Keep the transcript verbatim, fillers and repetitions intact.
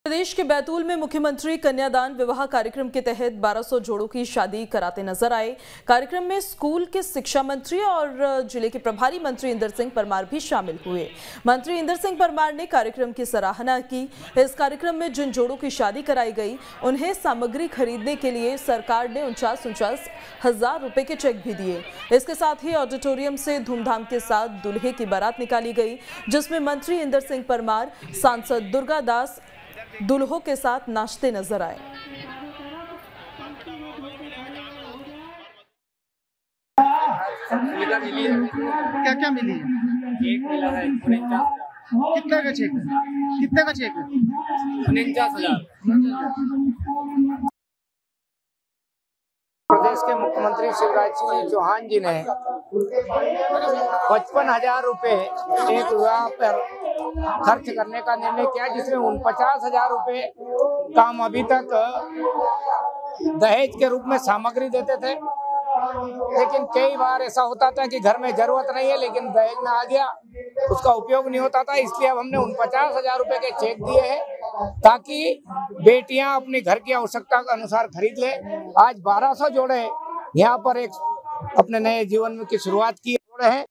प्रदेश के बैतूल में मुख्यमंत्री कन्यादान विवाह कार्यक्रम के तहत बारह सौ जोड़ों की शादी कराते नजर आए। कार्यक्रम में स्कूल के शिक्षा मंत्री और जिले के प्रभारी मंत्री इंदर सिंह परमार भी शामिल हुए। मंत्री इंदर सिंह परमार ने कार्यक्रम की सराहना की। इस कार्यक्रम में जिन जोड़ों की शादी कराई गई उन्हें सामग्री खरीदने के लिए सरकार ने उनचास उनचास हजार रुपए के चेक भी दिए। इसके साथ ही ऑडिटोरियम से धूमधाम के साथ दूल्हे की बारात निकाली गई, जिसमें मंत्री इंदर सिंह परमार, सांसद दुर्गा दास दुल्हों के साथ नाचते नजर आए। मिली है। क्या क्या मिली है? चेक मिला है कितने का चेक है? कितने का चेक है? उनचास हजार। प्रदेश के मुख्यमंत्री शिवराज सिंह चौहान जी ने पचपन हजार रुपये एक विवाह पर खर्च करने का निर्णय किया, जिसमें उन पचास हजार रुपये का हम अभी तक दहेज के रूप में सामग्री देते थे। लेकिन कई बार ऐसा होता था कि घर में जरूरत नहीं है लेकिन दहेज में आ गया, उसका उपयोग नहीं होता था, इसलिए अब हमने उन पचास हजार रुपये के चेक दिए हैं ताकि बेटियां अपने घर की आवश्यकता के अनुसार खरीद ले। आज बारह सौ जोड़े यहाँ पर एक अपने नए जीवन की शुरुआत की जोड़े हैं।